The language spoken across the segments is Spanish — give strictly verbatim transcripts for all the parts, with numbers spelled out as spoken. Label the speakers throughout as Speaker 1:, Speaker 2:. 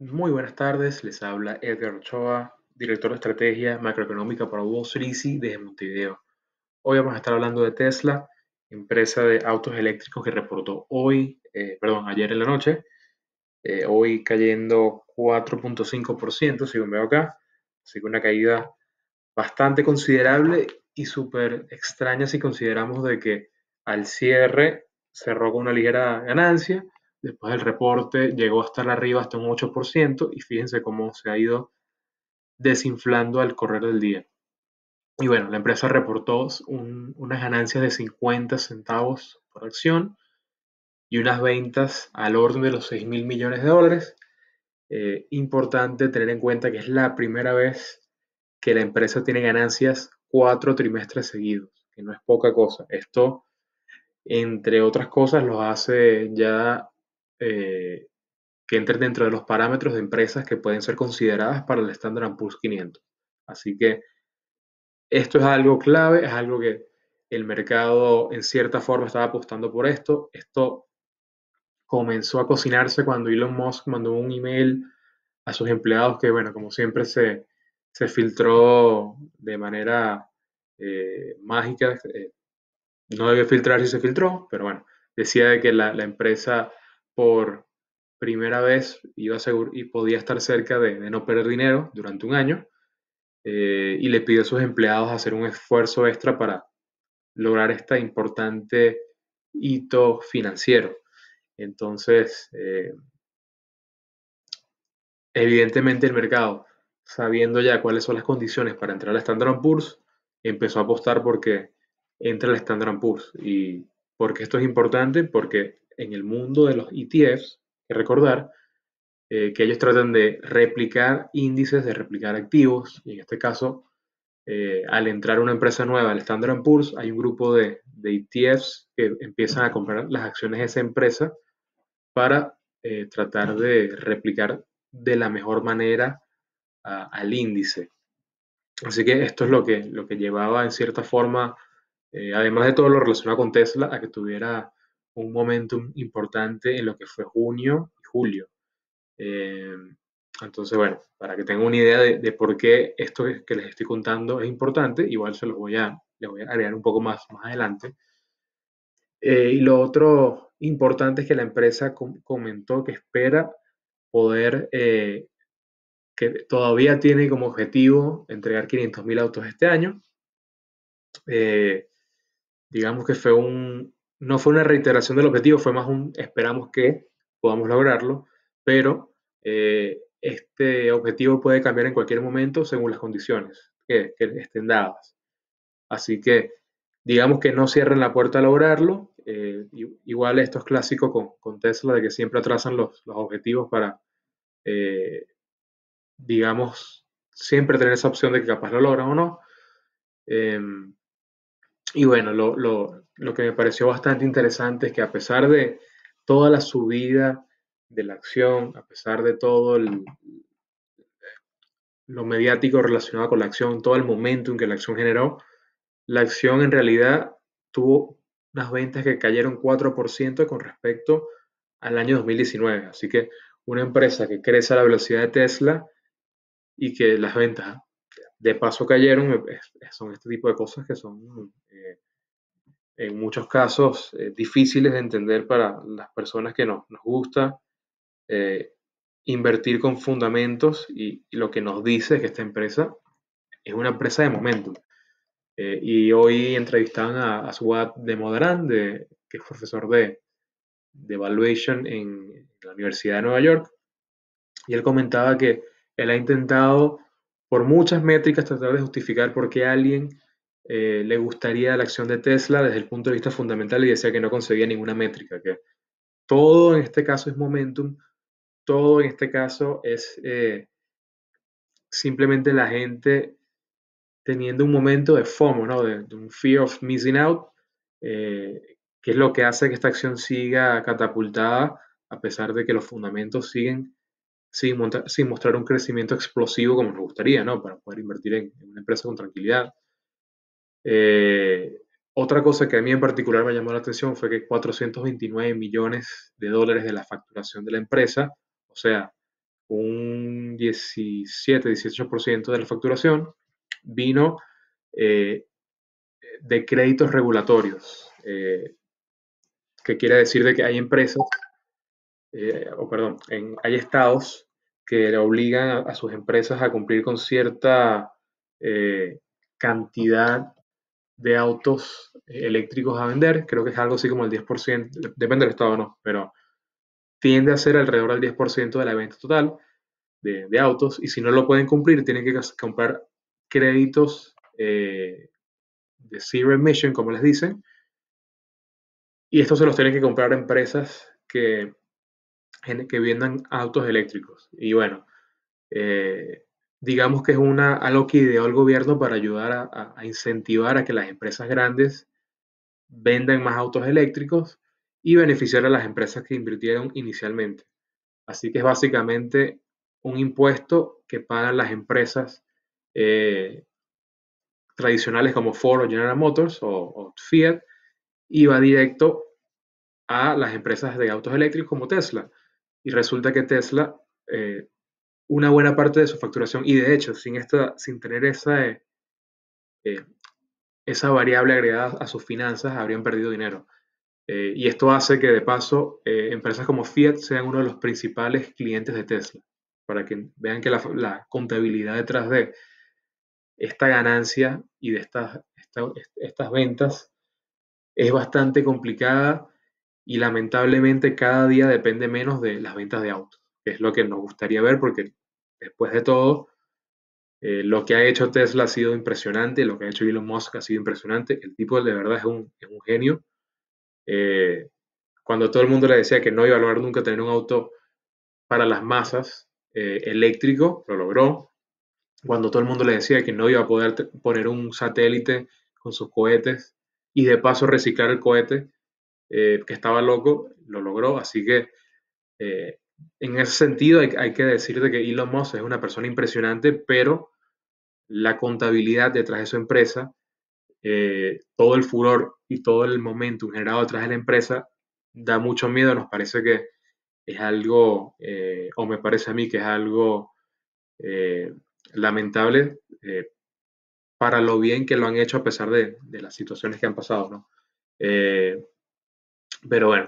Speaker 1: Muy buenas tardes, les habla Edgar Ochoa, director de estrategia macroeconómica para Wall Street desde Montevideo. Hoy vamos a estar hablando de Tesla, empresa de autos eléctricos que reportó hoy, eh, perdón, ayer en la noche, eh, hoy cayendo cuatro punto cinco por ciento, según veo acá, así que una caída bastante considerable y súper extraña si consideramos de que al cierre cerró con una ligera ganancia, después del reporte llegó a estar arriba hasta un ocho por ciento y fíjense cómo se ha ido desinflando al correr del día. Y bueno, la empresa reportó un, unas ganancias de cincuenta centavos por acción y unas ventas al orden de los seis mil millones de dólares. Eh, importante tener en cuenta que es la primera vez que la empresa tiene ganancias cuatro trimestres seguidos, que no es poca cosa. Esto, entre otras cosas, lo hace ya eh, que entre dentro de los parámetros de empresas que pueden ser consideradas para el Standard and Poor's quinientos. Así que esto es algo clave, es algo que el mercado en cierta forma estaba apostando por esto. Esto comenzó a cocinarse cuando Elon Musk mandó un email a sus empleados que, bueno, como siempre se, se filtró de manera eh, mágica. Eh, no debe filtrar si se filtró, pero bueno, decía de que la, la empresa por primera vez iba a asegurar y podía estar cerca de, de no perder dinero durante un año, eh, y le pidió a sus empleados hacer un esfuerzo extra para lograr este importante hito financiero. Entonces, eh, evidentemente el mercado, sabiendo ya cuáles son las condiciones para entrar al Standard and Poor's, empezó a apostar porque entre al Standard and Poor's. ¿Y porque esto es importante? Porque en el mundo de los E T Fs, hay que recordar eh, que ellos tratan de replicar índices, de replicar activos, y en este caso, eh, al entrar una empresa nueva al Standard and Poor's, hay un grupo de, de E T Fs que empiezan a comprar las acciones de esa empresa para eh, tratar de replicar de la mejor manera a, al índice. Así que esto es lo que, lo que llevaba en cierta forma, eh, además de todo lo relacionado con Tesla, a que tuviera un momentum importante en lo que fue junio y julio. Eh, entonces, bueno, para que tengan una idea de, de, por qué esto que les estoy contando es importante, igual se los voy a, les voy a agregar un poco más, más adelante. Eh, y lo otro importante es que la empresa com comentó que espera poder, eh, que todavía tiene como objetivo entregar quinientos mil autos este año. Eh, digamos que fue un, no fue una reiteración del objetivo, fue más un esperamos que podamos lograrlo, pero eh, este objetivo puede cambiar en cualquier momento según las condiciones que, que estén dadas. Así que digamos que no cierren la puerta a lograrlo. Eh, igual esto es clásico con, con, Tesla, de que siempre atrasan los, los objetivos para, eh, digamos, siempre tener esa opción de que capaz lo logran o no. Eh, y bueno, lo, lo, lo, que me pareció bastante interesante es que a pesar de toda la subida de la acción, a pesar de todo el, lo mediático relacionado con la acción, todo el momento en que la acción generó, la acción en realidad tuvo unas ventas que cayeron cuatro por ciento con respecto al año dos mil diecinueve. Así que una empresa que crece a la velocidad de Tesla y que las ventas de paso cayeron, son este tipo de cosas que son eh, en muchos casos eh, difíciles de entender para las personas que no, nos gusta eh, invertir con fundamentos, y, y lo que nos dice es que esta empresa es una empresa de momento. Eh, y hoy entrevistaban a, a Suat de Modran, de, que es profesor de, de Valuation en, en la Universidad de Nueva York, y él comentaba que él ha intentado por muchas métricas tratar de justificar por qué a alguien eh, le gustaría la acción de Tesla desde el punto de vista fundamental, y decía que no conseguía ninguna métrica, que todo en este caso es momentum, todo en este caso es eh, simplemente la gente teniendo un momento de FOMO, ¿no? De, de un fear of missing out, eh, que es lo que hace que esta acción siga catapultada a pesar de que los fundamentos siguen sin, monta- sin mostrar un crecimiento explosivo como nos gustaría, ¿no? Para poder invertir en, en una empresa con tranquilidad. Eh, otra cosa que a mí en particular me llamó la atención fue que cuatrocientos veintinueve millones de dólares de la facturación de la empresa, o sea, un diecisiete, dieciocho por ciento de la facturación vino eh, de créditos regulatorios, eh, que quiere decir de que hay empresas, eh, o perdón, en, hay estados que le obligan a, a, sus empresas a cumplir con cierta eh, cantidad de autos eléctricos a vender. Creo que es algo así como el diez por ciento, depende del estado o no, pero tiende a ser alrededor del diez por ciento de la venta total de, de autos, y si no lo pueden cumplir, tienen que comprar créditos eh, de zero emission, como les dicen, y estos se los tienen que comprar empresas que, que vendan autos eléctricos. Y bueno, eh, digamos que es una, algo que ideó el gobierno para ayudar a, a, a incentivar a que las empresas grandes vendan más autos eléctricos y beneficiar a las empresas que invirtieron inicialmente. Así que es básicamente un impuesto que pagan las empresas eh, tradicionales como Ford o General Motors o, o Fiat, y va directo a las empresas de autos eléctricos como Tesla. Y resulta que Tesla, eh, una buena parte de su facturación, y de hecho, sin, esta, sin tener esa, eh, esa variable agregada a sus finanzas, habrían perdido dinero. Eh, y esto hace que, de paso, eh, empresas como Fiat sean uno de los principales clientes de Tesla, para que vean que la, la contabilidad detrás de esta ganancia y de estas, esta, estas ventas es bastante complicada, y lamentablemente cada día depende menos de las ventas de autos, que es lo que nos gustaría ver, porque después de todo, eh, lo que ha hecho Tesla ha sido impresionante, lo que ha hecho Elon Musk ha sido impresionante. El tipo de verdad es un, es un genio. Eh, cuando todo el mundo le decía que no iba a lograr nunca tener un auto para las masas eh, eléctrico, lo logró. Cuando todo el mundo le decía que no iba a poder poner un satélite con sus cohetes y de paso reciclar el cohete, eh, que estaba loco, lo logró. Así que eh, en ese sentido hay, hay que decir de que Elon Musk es una persona impresionante, pero la contabilidad detrás de su empresa, eh, todo el furor y todo el momentum generado detrás de la empresa, da mucho miedo. Nos parece que es algo, eh, o me parece a mí que es algo eh, lamentable, eh, para lo bien que lo han hecho a pesar de, de las situaciones que han pasado, ¿no? Eh, pero bueno,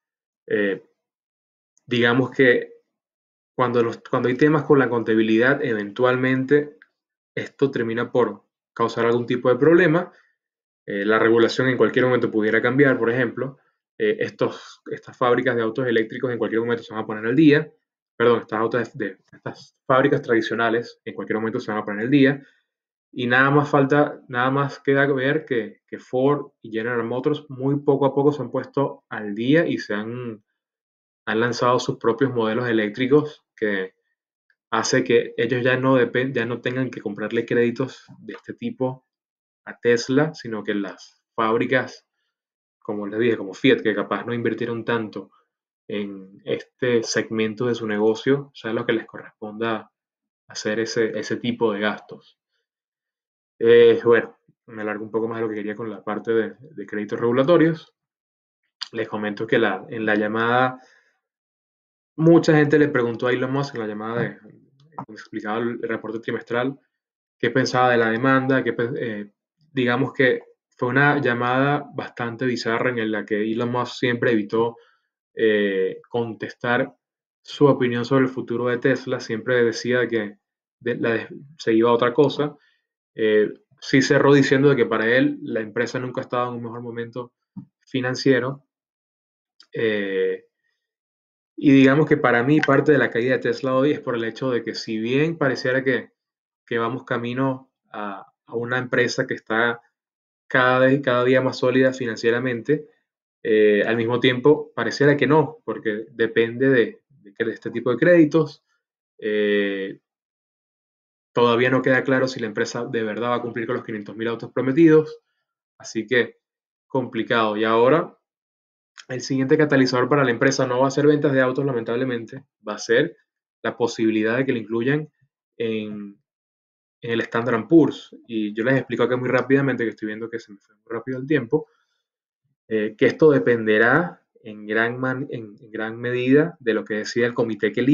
Speaker 1: eh, digamos que cuando, los, cuando hay temas con la contabilidad, eventualmente esto termina por causar algún tipo de problema. Eh, la regulación en cualquier momento pudiera cambiar, por ejemplo. Eh, estos, estas fábricas de autos eléctricos en cualquier momento se van a poner al día. Perdón, estas, autos de, de, estas fábricas tradicionales en cualquier momento se van a poner al día. Y nada más falta, nada más queda ver que, que Ford y General Motors muy poco a poco se han puesto al día y se han, han lanzado sus propios modelos eléctricos, que hace que ellos ya no, depend, ya no tengan que comprarle créditos de este tipo a Tesla, sino que las fábricas, como les dije, como Fiat, que capaz no invirtieron tanto en este segmento de su negocio, ya es lo que les corresponda hacer ese, ese tipo de gastos. Eh, bueno, me alargo un poco más de lo que quería con la parte de, de créditos regulatorios. Les comento que la, en la llamada, mucha gente le preguntó a Elon Musk en la llamada de, cuando explicaba el, el reporte trimestral, qué pensaba de la demanda, que eh, digamos que fue una llamada bastante bizarra en la que Elon Musk siempre evitó eh, contestar su opinión sobre el futuro de Tesla, siempre decía que de, la, se iba a otra cosa. Eh, sí cerró diciendo de que para él la empresa nunca estaba en un mejor momento financiero. Eh, y digamos que para mí parte de la caída de Tesla hoy es por el hecho de que, si bien pareciera que, que vamos camino a, a, una empresa que está cada, vez, cada día más sólida financieramente, eh, al mismo tiempo pareciera que no, porque depende de, de, de este tipo de créditos. Eh, todavía no queda claro si la empresa de verdad va a cumplir con los quinientos mil autos prometidos. Así que complicado. Y ahora el siguiente catalizador para la empresa no va a ser ventas de autos, lamentablemente, va a ser la posibilidad de que lo incluyan en, en el Standard and Poor's. Y yo les explico acá muy rápidamente, que estoy viendo que se me fue muy rápido el tiempo, eh, que esto dependerá en gran, man, en, en gran medida de lo que decida el comité que elige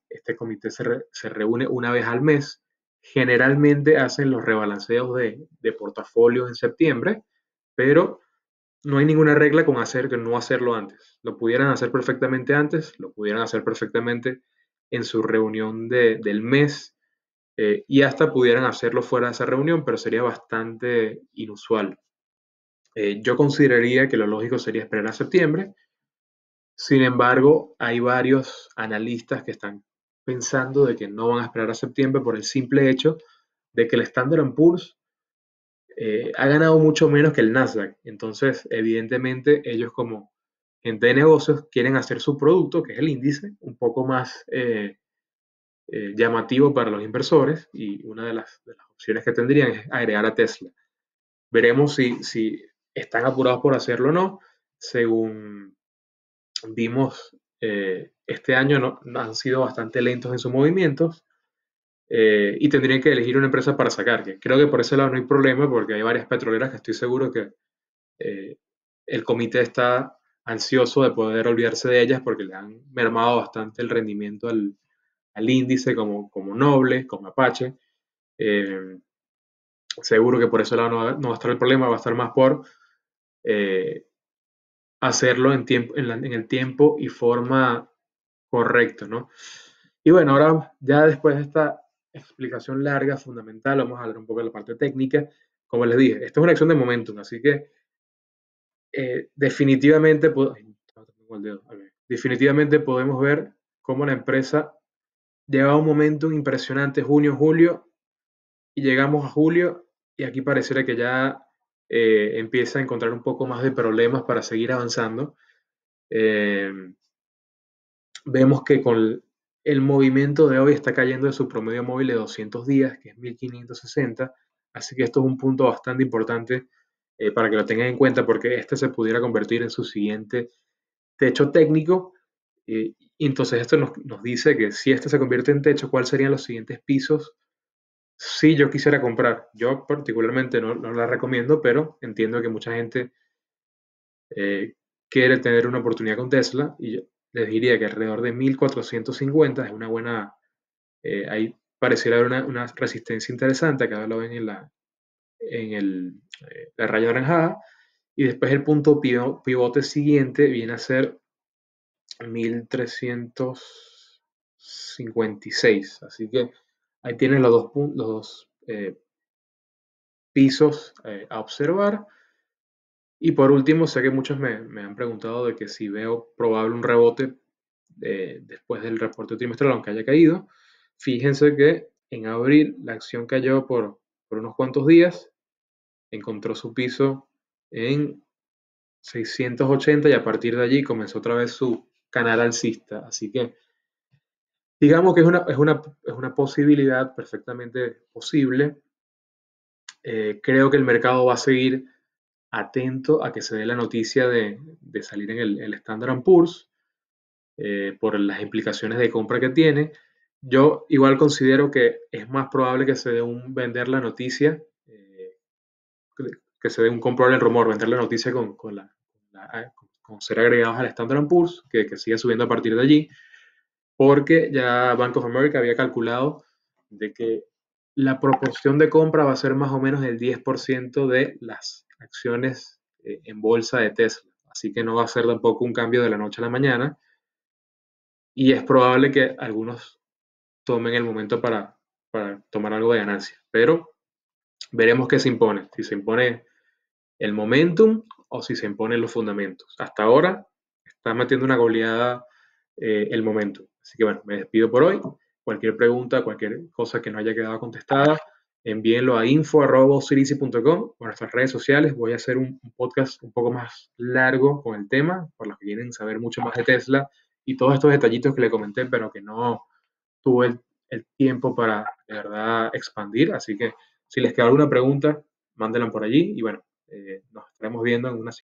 Speaker 1: Este comité se, re, se reúne una vez al mes. Generalmente hacen los rebalanceos de, de portafolios en septiembre, pero no hay ninguna regla con hacer que no hacerlo antes. Lo pudieran hacer perfectamente antes, lo pudieran hacer perfectamente en su reunión de, del mes, eh, y hasta pudieran hacerlo fuera de esa reunión, pero sería bastante inusual. Eh, yo consideraría que lo lógico sería esperar a septiembre. Sin embargo, hay varios analistas que están pensando de que no van a esperar a septiembre por el simple hecho de que el Standard and Poor's eh, ha ganado mucho menos que el Nasdaq. Entonces, evidentemente, ellos como gente de negocios quieren hacer su producto, que es el índice, un poco más eh, eh, llamativo para los inversores, y una de las, de las opciones que tendrían es agregar a Tesla. Veremos si, si están apurados por hacerlo o no. Según vimos, eh, este año no, no han sido bastante lentos en sus movimientos, eh, y tendrían que elegir una empresa para sacar. Que creo que por ese lado no hay problema porque hay varias petroleras que estoy seguro que eh, el comité está ansioso de poder olvidarse de ellas porque le han mermado bastante el rendimiento al, al índice, como, como Noble, como Apache. Eh, Seguro que por ese lado no va, no va a estar el problema, va a estar más por eh, hacerlo en, tiempo, en, la, en, el tiempo y forma correcta, ¿no? Y bueno, ahora ya después de esta explicación larga, fundamental, vamos a hablar un poco de la parte técnica. Como les dije, esto es una acción de momentum, así que eh, definitivamente, definitivamente podemos ver cómo la empresa lleva un momentum impresionante junio, julio, y llegamos a julio y aquí pareciera que ya eh, empieza a encontrar un poco más de problemas para seguir avanzando. Eh, Vemos que con el movimiento de hoy está cayendo de su promedio móvil de doscientos días, que es mil quinientos sesenta, así que esto es un punto bastante importante eh, para que lo tengan en cuenta, porque este se pudiera convertir en su siguiente techo técnico. Eh, y entonces esto nos, nos dice que si este se convierte en techo, ¿cuáles serían los siguientes pisos si yo quisiera comprar? Yo particularmente no, no la recomiendo, pero entiendo que mucha gente eh, quiere tener una oportunidad con Tesla, y yo les diría que alrededor de mil cuatrocientos cincuenta es una buena, eh, ahí pareciera haber una, una, resistencia interesante. Acá lo ven en la, en el, eh, la raya naranjada, y después el punto pivote siguiente viene a ser mil trescientos cincuenta y seis, así que ahí tienen los dos, los dos eh, pisos eh, a observar. Y por último, sé que muchos me, me, han preguntado de que si veo probable un rebote eh, después del reporte trimestral, aunque haya caído. Fíjense que en abril la acción cayó por, por unos cuantos días, encontró su piso en seiscientos ochenta y a partir de allí comenzó otra vez su canal alcista. Así que digamos que es una, es una, es una posibilidad perfectamente posible. Eh, creo que el mercado va a seguir atento a que se dé la noticia de, de salir en el, el Standard and Poor's, eh, por las implicaciones de compra que tiene. Yo igual considero que es más probable que se dé un vender la noticia, eh, que se dé un comprable el rumor, vender la noticia con, con, la, la, con ser agregados al Standard and Poor's, que, que siga subiendo a partir de allí, porque ya Bank of America había calculado de que la proporción de compra va a ser más o menos el diez por ciento de las acciones eh, en bolsa de Tesla. Así que no va a ser tampoco un cambio de la noche a la mañana, y es probable que algunos tomen el momento para, para tomar algo de ganancia. Pero veremos qué se impone, si se impone el momentum o si se imponen los fundamentos. Hasta ahora está metiendo una goleada eh, el momentum. Así que bueno, me despido por hoy. Cualquier pregunta, cualquier cosa que no haya quedado contestada, envíenlo a info arroba ocirici punto com o a nuestras redes sociales. Voy a hacer un, un podcast un poco más largo con el tema, por los que quieren saber mucho más de Tesla y todos estos detallitos que le comenté, pero que no tuve el, el tiempo para de verdad expandir. Así que si les queda alguna pregunta, mándenla por allí y bueno, eh, nos estaremos viendo en una